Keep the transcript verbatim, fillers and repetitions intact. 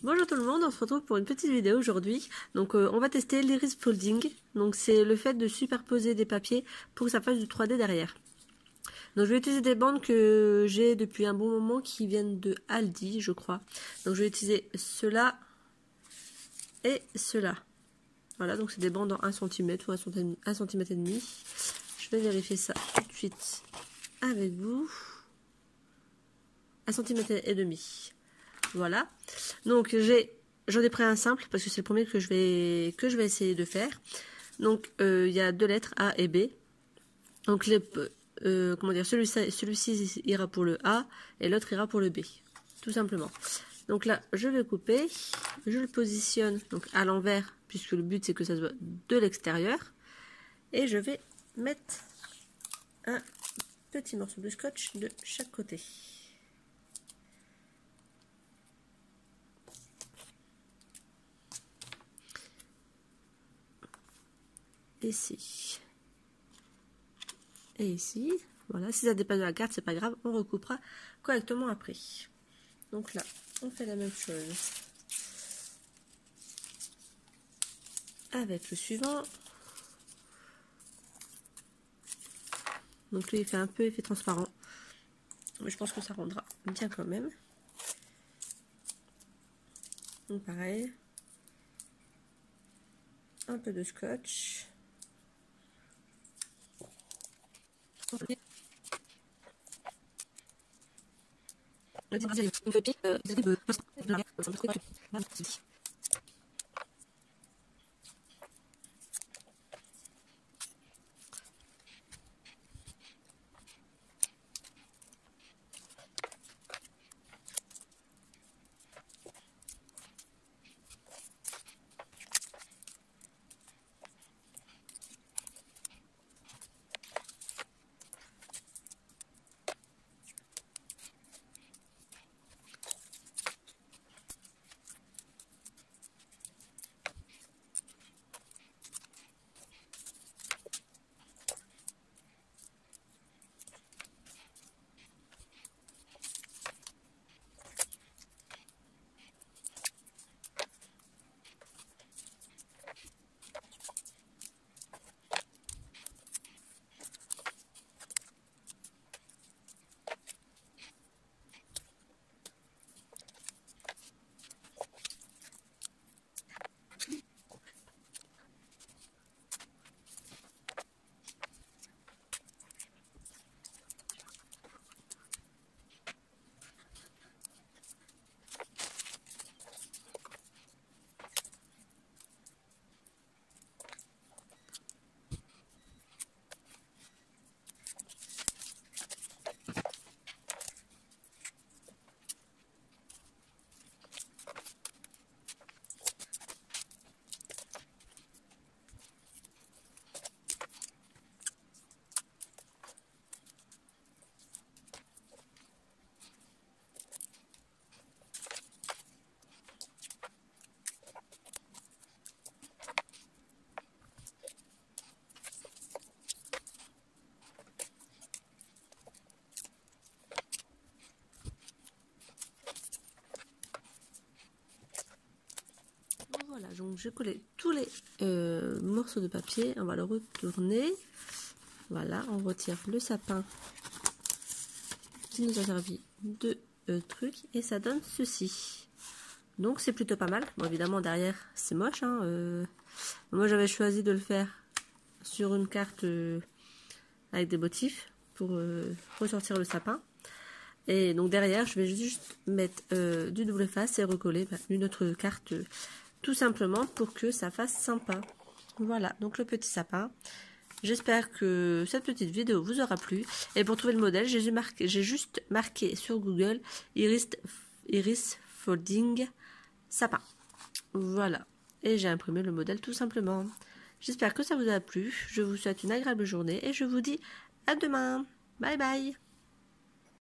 Bonjour tout le monde, on se retrouve pour une petite vidéo aujourd'hui. Donc euh, on va tester l'iris folding. Donc c'est le fait de superposer des papiers pour que ça fasse du trois D derrière. Donc je vais utiliser des bandes que j'ai depuis un bon moment qui viennent de Aldi, je crois. Donc je vais utiliser ceux-là et ceux-là. Voilà, donc c'est des bandes en un centimètre ou un centimètre et demi. Je vais vérifier ça tout de suite avec vous. un centimètre et demi. Voilà. Donc j'ai j'en ai pris un simple parce que c'est le premier que je vais que je vais essayer de faire. Donc euh, il y a deux lettres A et B. Donc les euh, comment dire, celui-ci celui-ci ira pour le A et l'autre ira pour le B. Tout simplement. Donc là, je vais couper, je le positionne donc à l'envers puisque le but c'est que ça se voit de l'extérieur et je vais mettre un petit morceau de scotch de chaque côté. Ici et ici, voilà. Si ça dépasse de la carte, c'est pas grave, on recoupera correctement après. Donc là, on fait la même chose avec le suivant. Donc lui, il fait un peu effet transparent, mais je pense que ça rendra bien quand même. Donc pareil, un peu de scotch. Voilà, donc j'ai collé tous les euh, morceaux de papier, on va le retourner. Voilà, on retire le sapin qui nous a servi de euh, trucs et ça donne ceci. Donc c'est plutôt pas mal. Bon, évidemment derrière c'est moche, hein, euh, moi j'avais choisi de le faire sur une carte euh, avec des motifs pour euh, ressortir le sapin. Et donc derrière je vais juste mettre euh, du double face et recoller bah, une autre carte euh, tout simplement pour que ça fasse sympa. Voilà, donc le petit sapin. J'espère que cette petite vidéo vous aura plu. Et pour trouver le modèle, j'ai marqué, j'ai juste marqué sur Google Iris, Iris Folding Sapin. Voilà, et j'ai imprimé le modèle tout simplement. J'espère que ça vous a plu. Je vous souhaite une agréable journée et je vous dis à demain. Bye bye.